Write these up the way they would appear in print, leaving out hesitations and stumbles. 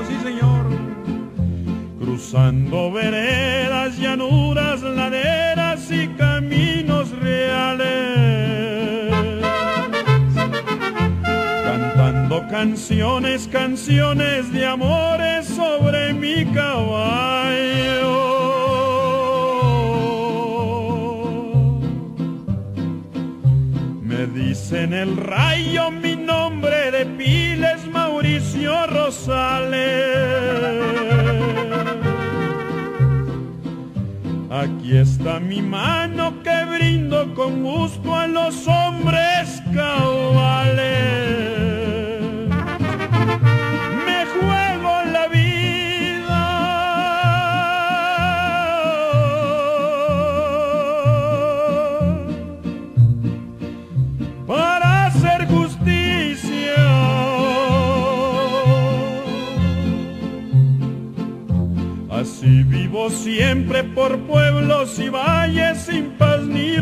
sí señor. Cruzando veredas, llanuras, laderas y caminos reales, cantando canciones, canciones de amores sobre mi caballo. Me dicen el rayo, mi nombre de pila es Mauricio Rosales. Aquí está mi mano que brindo con gusto a los hombres cabales. Me juego la vida para hacer justicia. Así vivo siempre por pueblos y valles sin paz ni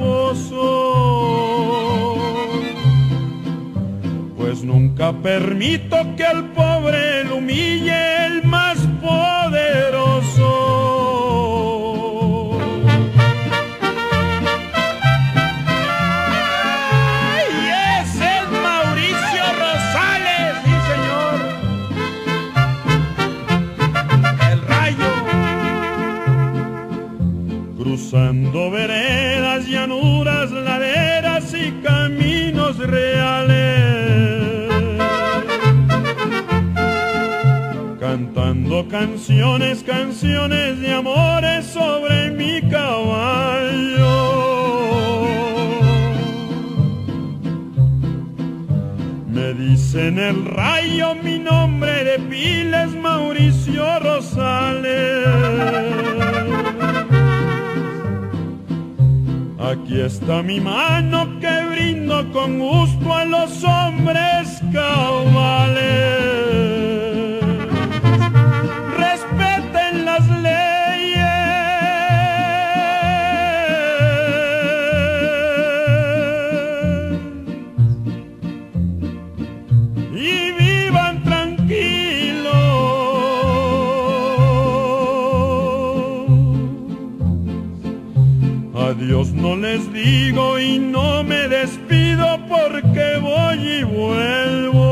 reposo, pues nunca permito que al pobre lo humille el más poderoso. Y ese es Mauricio Rosales, sí señor, el rayo. Cruzando veredas, llanuras, laderas y caminos reales, cantando canciones, canciones de amores sobre mi caballo. Me dicen el rayo, mi nombre de pila es Mauricio Rosales. Aquí está mi mano que brindo con gusto a los hombres cabales. Respeten las leyes y vivan tranquilos. Adiós no les digo y no me despido porque voy y vuelvo.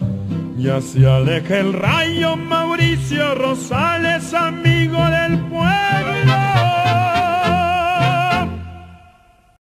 Ya se aleja el rayo, Mauricio Rosales, amigo del pueblo.